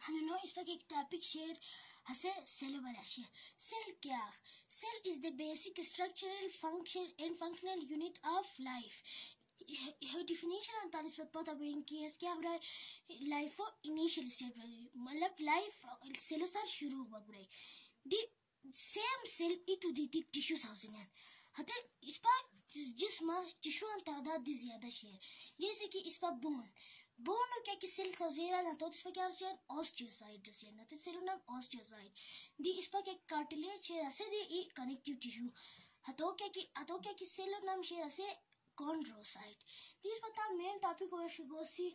हमें इस पर एक टॉपिक शेयर हसे सेल वाला शेयर सेल क्या cell is the basic structural function and functional unit of life her definition and तानिस पर पता बन कि इस क्या हो रहा है लाइफ को इनिशियल स्टेज मतलब लाइफ सेल से शुरू हुआ बुराई दी सेम सेल इटू दी टिश्यूज हाउसिंग है हते इस पर जिस्म टिश्यू अंत तादाद दी ज़्यादा शेयर जैसे कि इस पर बोन क्या कि सेल सजेरा ना तो इस पर क्या शेयर ऑस्टियोसाइट शेयर ना तो सेल नाम ऑस्टियोसाइट दी इस पर क्या कार्टिलेज शेयर ऐसे दी ई कनेक्टिव टिश्यू हतो क्या कि सेल नाम शेयर ऐसे chondrocyte. These but the main topic where she goes see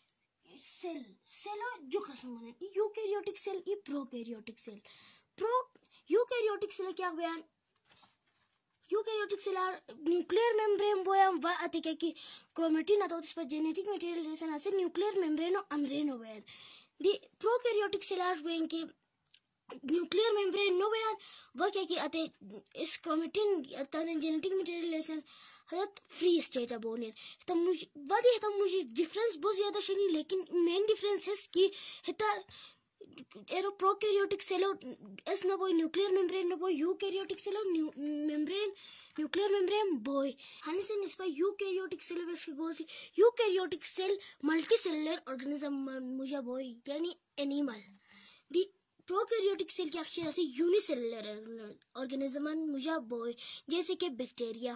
cell जो किस्म बने यूकैरियोटिक सेल ये प्रोकैरियोटिक सेल यूकैरियोटिक सेल क्या बयान यूकैरियोटिक सेल आर न्यूक्लियर मेम्ब्रेन बयान वा आते क्या कि क्रोमेटिन आता इस पर जेनेटिक मटेरियल रिलेशन ऐसे न्यूक्लियर मेम्ब्रेन और अम्ब्रेन बयान दी प्रोकैरियोटिक सेल आर बयान के न्यूक्लियर मेम्ब्रेन नो बयान वह क्या कि आते इस क्रोमेटिन ताने जेनेटिक मटेरियल रिलेशन हजरत फ्री स्टेट अब होने तो मुझे डिफरेंस बहुत ज़्यादा शनी लेकिन मेन डिफरेंस है कि हिता एरो प्रोकैरियोटिक सेलो एस ना बोई न्यूक्लियर मेम्ब्रेन ना बोई यूकैरियोटिक सेलो मेम्ब्रेन न्यूक्लियर मेम्ब्रेन बोई हानि से निस्बत यूकैरियोटिक सेल वैसे गोसी यूकैरियोटिक सेल मल्टीसेलुलर ऑर्गेनिज्म मुझे बोई यानी एनिमल दी प्रोकैरियोटिक सेल क्या अक्षर ऐसे यूनिसेलुलर ऑर्गेनिज्म मुझे बोई जैसे कि बैक्टीरिया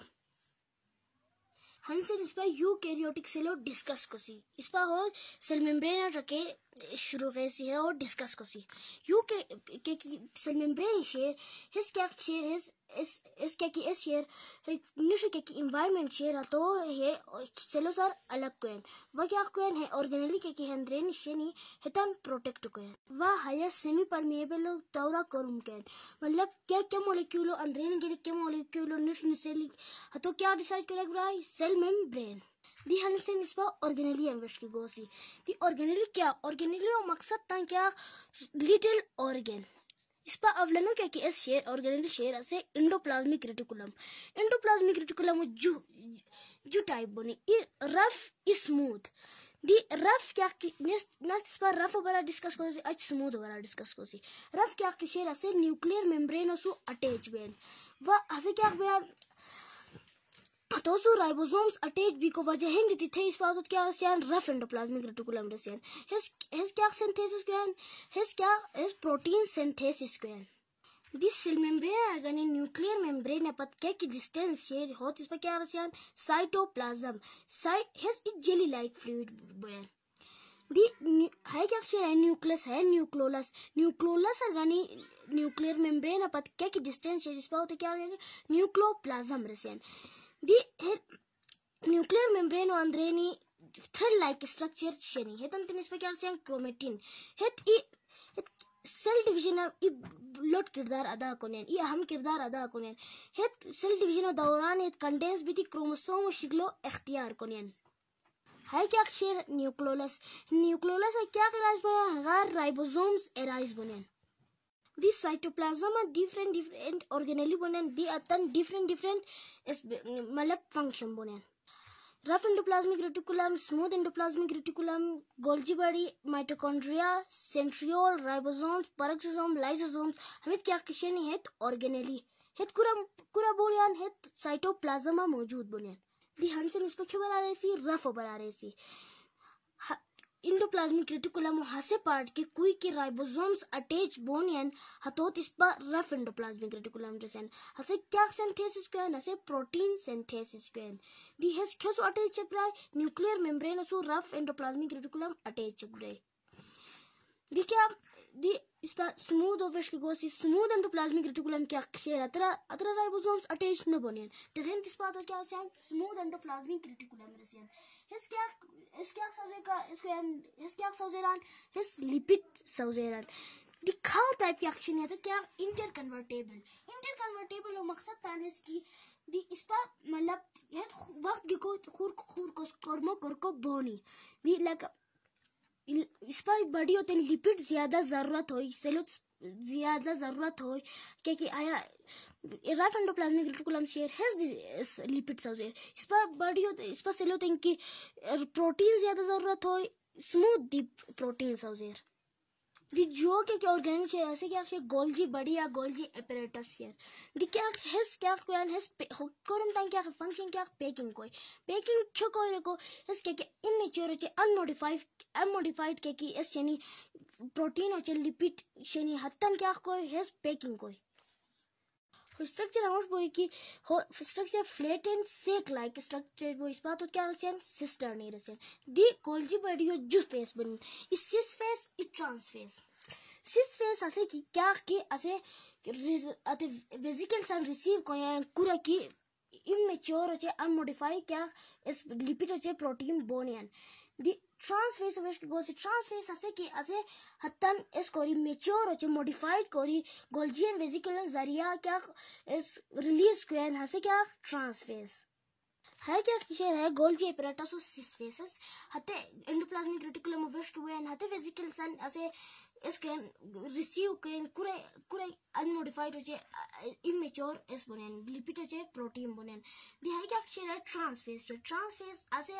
हंसे इस पर यूकैरियोटिक सेल और डिस्कस को सी इस पर हो सेल मेम्ब्रेन रखे शुरू कैसी है और डिस्कस को सी के सेल मेम्ब्रेन शेयर हिस क्या शेयर इस क्या कि इस शेयर निश्चित क्या कि एनवायरनमेंट शेयर तो है सेलोसार अलग कोइन वह क्या कोइन है ऑर्गेनली क्या कि हंड्रेन शेनी हितन प्रोटेक्ट कोइन वह हायर सेमी परमेएबल तौरा करूम कोइन मतलब क्या क्या मॉलिक्यूल अंदरेन के क्या मॉलिक्यूल निश्चित सेल तो क्या डिसाइड करेगा सेल मेम्ब्रेन दी हंसे निस्बा ऑर्गेनली एम्बेश की गोसी दी ऑर्गेनली क्या ऑर्गेनली और मकसद ता क्या लिटिल ऑर्गन इस पर अवलनो क्या कि इस शेयर ऑर्गेनली शेयर ऐसे एंडोप्लाज्मिक रेटिकुलम जो टाइप बने ये रफ स्मूथ दी रफ क्या कि नेक्स्ट पर रफ बरा डिस्कस को आज स्मूथ बरा डिस्कस को सी रफ क्या कि शेयर ऐसे न्यूक्लियर मेम्ब्रेन और सो अटैच बेन वह ऐसे क्या बयान तो सो राइबोसोम्स अटैच भी को वजह है दी थे इस बात क्या रसियन रफ एंडोप्लाज्मिक रेटिकुलम रसियन हिस क्या सिंथेसिस कोन हिस प्रोटीन सिंथेसिस कोन दिस सेल मेम्ब्रेन अर्गनी न्यूक्लियर मेम्ब्रेन पर क्या की डिस्टेंस शेयर होत इस पर क्या रसियन साइटोप्लाज्म हिस इज जेली लाइक फ्लूइड बोयन दी है क्या अक्षर है न्यूक्लियस है न्यूक्लियोलस अर्गनी न्यूक्लियर मेम्ब्रेन पर क्या की डिस्टेंस शेयर इस पर होते क्या न्यूक्लियोप्लाज्म रसियन दी न्यूक्लियर मेम्ब्रेन और अंदरेनी थ्रेड लाइक स्ट्रक्चर शेनी है तंत्र इस पे क्या रसियन क्रोमेटिन है सेल डिवीजन इ लोट किरदार अदा कोनेन ये अहम किरदार अदा कोनेन है सेल डिवीजन दौरान एक कंडेंस भी क्रोमोसोम शिकलो इख्तियार कोनेन है क्या अक्षर न्यूक्लियोलस है क्या कराज बने गैर राइबोसोम्स एराइज बने दी साइटोप्लाज्म डिफरेंट ऑर्गेनेली बने दी अतन डिफरेंट मतलब फंक्शन बने rough endoplasmic reticulum smooth endoplasmic reticulum Golgi body mitochondria centriole ribosomes peroxisome lysosomes हमें क्या क्वेश्चन है ऑर्गेनेली है पूरा बोलियान है साइटोप्लाज्म मौजूद बने दी हंसन इस पर क्यों बना रहे सी रफ बना रहे सी इंडोप्लाज्मिक रेटिकुलम हासे पार्ट के कोई के राइबोसोम्स अटैच बोनियन हतोत इस पर रफ एंडोप्लाज्मिक रेटिकुलम जैसे हसे क्या सिंथेसिस को हसे प्रोटीन सिंथेसिस को दी हेस क्यों अटैच चक्राय nuclear membrane so rough endoplasmic reticulum attach चक्राय दी क्या दी इस पर स्मूथ ओवेश के गोसी स्मूथ एंडोप्लाज्मिक रेटिकुलम क्या शेयर अतरा राइबोसोम्स अटैच न बनियन तो हैं इस बात क्या से स्मूथ एंडोप्लाज्मिक रेटिकुलम रसियन इस क्या सौजेरान हिस लिपिड सौजेरान दिखाओ टाइप की एक्शन है तो क्या इंटर कन्वर्टेबल और मकसद ताने इसकी दी इस पर मतलब ये वक्त को खूर को कर्मो को बोनी दी लाइक इस पर बड़ी होते हैं लिपिड ज्यादा जरूरत हो सेलुलोज ज्यादा जरूरत हो क्योंकि आया रफ एंडोप्लाज्मिक रेटिकुलम शेयर हैज लिपिड सब्जेर इस पर बड़ी होते इस पर सेल होते हैं कि प्रोटीन ज्यादा जरूरत हो स्मूथ दी प्रोटीन सब्जेर दी जो के ऑर्गेनिक शेयर ऐसे क्या शे गोल्जी बड़ी या गोल्जी apparatus शेयर दी क्या हिस क्या कोई हिस कोरम तां क्या फंक्शन क्या पेकिंग क्यों कोई रको हिस क्या इमेच्योर चे अनमोडिफाइड के की इस शनी प्रोटीन और चे लिपिड शनी हत्तन क्या कोई हिस पेकिंग कोई स्ट्रक्चर आउट बोई की हो structure flat and sac like structure वो इस बात तो क्या रसेन सिस्टर नहीं रसेन दी गोल्जी बड़ी यो जूस फेस बनी इस सिस फेस इ ट्रांस फेस सिस फेस ऐसे की क्या की ऐसे अते वेसिकल्स एंड रिसीव को या कुरा की immature होचे unmodified क्या इस लिपिड होचे प्रोटीन बोनियन दी ट्रांसफेस वेश के गोसे ट्रांसफेस ऐसे कि ऐसे हत्तन इस कोरी मेच्योर होचे मॉडिफाइड कोरी गोल्जियन वेसिकुलर जरिया क्या इस रिलीज क्वेन ऐसे क्या ट्रांसफेस है क्या शेयर है गोल्जी apparatus और सिस फेसेस हते एंडोप्लाज्मिक रेटिकुलम वेश के वेन हते वेसिकल्स एंड ऐसे इसके रिसीव करें कुरे अनमोडिफाइड होचे इमेच्योर इस बनेन लिपिड होचे प्रोटीन बनेन दी है क्या शेयर है ट्रांसफेस ऐसे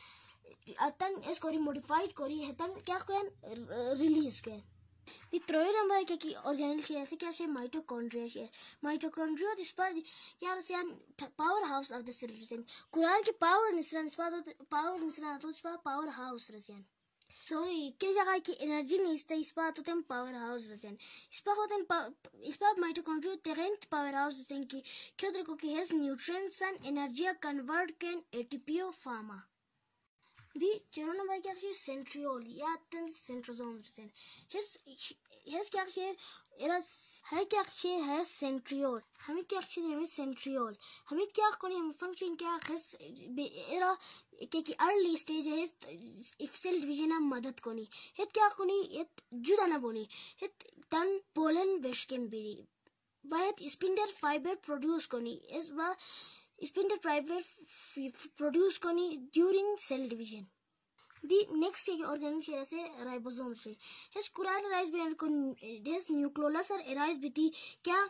अतन इस कोरी मॉडिफाइड कोरी हतन क्या कोन रिलीज के दी थर्ड नंबर के की ऑर्गेनेल शेयर ऐसे क्या शेयर माइटोकॉन्ड्रिया दिस पर क्या से power house of the cell कुरान की पावर निस्रा तो इस पर पावर हाउस रसियन सो के जगह की एनर्जी नहीं इस पर होते हैं पावर हाउस रचन इस पर माइटोकॉन्ड्रिया टेरेंट पावर हाउस रचन की क्या देखो कि हैज न्यूट्रिएंट्स एंड एनर्जी कन्वर्ट कैन एटीपी फार्मा दी चलो ना भाई क्या शेयर सेंट्रियोल या तन सेंट्रोसोम रचन हैज क्या शेयर एरा है क्या शेयर है सेंट्रियोल हमें क्या शेयर है सेंट्रियोल हमें क्या कोनी हम फंक्शन क्या हैज एरा कि अर्ली स्टेज है इफ सेल डिवीजन हम मदद कोनी हेत क्या कोनी हेत जुदा ना बोनी हेत तन पोलन वेशकेन बिरी बायत स्पिंडल फाइबर प्रोड्यूस कोनी इस बा स्पिंडल फाइबर प्रोड्यूस कोनी ड्यूरिंग सेल डिवीजन दी नेक्स्ट ऑर्गेनिक शेयर से राइबोसोम से हेस कुराल राइज बेन को हेस न्यूक्लियोलस और एराइज बिती क्या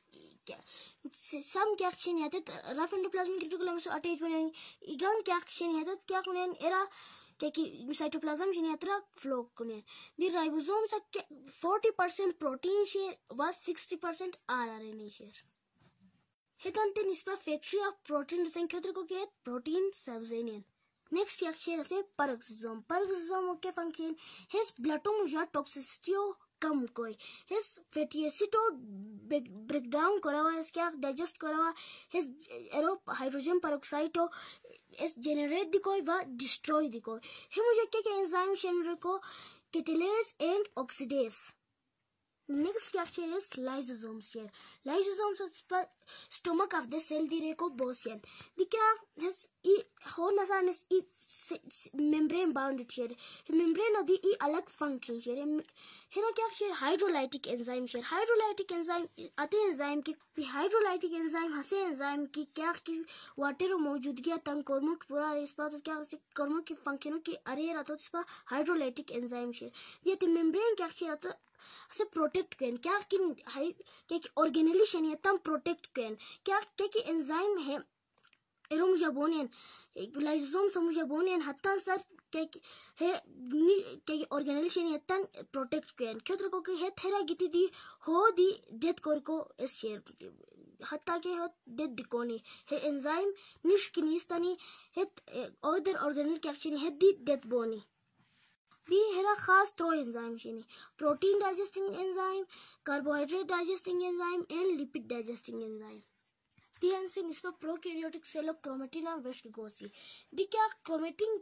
सम क्या एक्शन है रफ एंडोप्लाज्मिक रेटिकुलम से अटैच बने इगन क्या एक्शन है क्या कोने एरा कि साइटोप्लाज्म जनियात्रा फ्लो कोने दी राइबोसोम से 40% प्रोटीन शेयर व 60% आरआरएनए शेयर हेतंते निस्बत फैक्ट्री ऑफ प्रोटीन संख्या को के प्रोटीन सबजेनियन नेक्स्ट शेयर से पेरोक्सिसोम के फंक्शन हिस ब्लटोमुजा टॉक्सिसिटी कम कोई हिस फैटी एसिड ब्रेक डाउन करावा इस क्या डाइजेस्ट करावा हिस एरो हाइड्रोजन पेरोक्साइड इस जेनरेट दी कोई व डिस्ट्रॉय दी कोई हे मुझे क्या एंजाइम शेयर को कैटालेज एंड ऑक्सीडेज नेक्स्ट क्या शेयर इज लाइसोसोम्स पर स्टोमक ऑफ द सेल दी रे को बोसियन दी क्या हिस ई हो नसान इस ई मेम्ब्रेन बाउंडेड शेयर मेम्ब्रेन दी ई अलग फंक्शन शेयर हेरा क्या शेयर हाइड्रोलाइटिक एंजाइम आते एंजाइम की हाइड्रोलाइटिक एंजाइम हसे एंजाइम की क्या की वाटर मौजूदगी तंग कर्मों की पूरा इस पर क्या कर्मों की फंक्शनों की अरे रहता इस पर हाइड्रोलाइटिक एंजाइम शेयर ये मेम्ब्रेन क्या शेयर आता से प्रोटेक्ट करें क्या कि ऑर्गेनेली शनि तम प्रोटेक्ट करें क्या कि एंजाइम है एरोमुजाबोनियन लाइसोसोम समुजाबोनियन हत्तन सर है के ऑर्गेनेली शनि तन प्रोटेक्ट करें क्यों तो को है थेरा गिटी दी हो दी डेथ कोर को इस शेयर हत्ता के हो डेथ दिकोनी है एंजाइम निष्किनीस्तनी है अदर ऑर्गेनेल के एक्शन है दी डेथ बोनी दी हेरा खास थ्रो एंजाइम शेनी protein digesting enzyme carbohydrate digesting enzyme and lipid digesting enzyme दी एंसिंग इस पर प्रोकैरियोटिक सेल ऑफ क्रोमेटिन और वेश की गोसी दी क्या क्रोमेटिन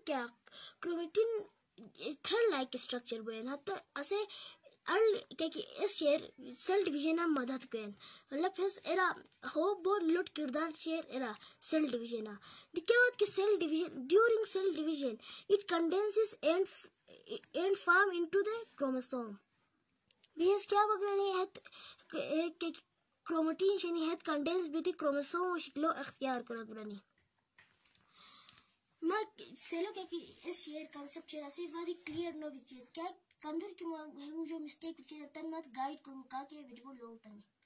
थ्रेड लाइक स्ट्रक्चर बन हत्ता ऐसे क्या कि इस शेयर सेल डिवीजन में मदद करें मतलब फिर एरा हो बो लुट किरदार शेयर एरा सेल डिवीजन दी क्या बात कि cell division during cell division it condenses and form into the chromosome. This क्या बगरनी है कि क्रोमेटिन शनी है कंडेंस बिती क्रोमोसोम शिकलो इख्तियार करा बगरनी मैं सेलो क्या कि इस शेयर कांसेप्ट चला से वादी क्लियर नो विचेर क्या कंदर की मुझे मिस्टेक चेर तन मत गाइड करूँ का के वीडियो लोग तनी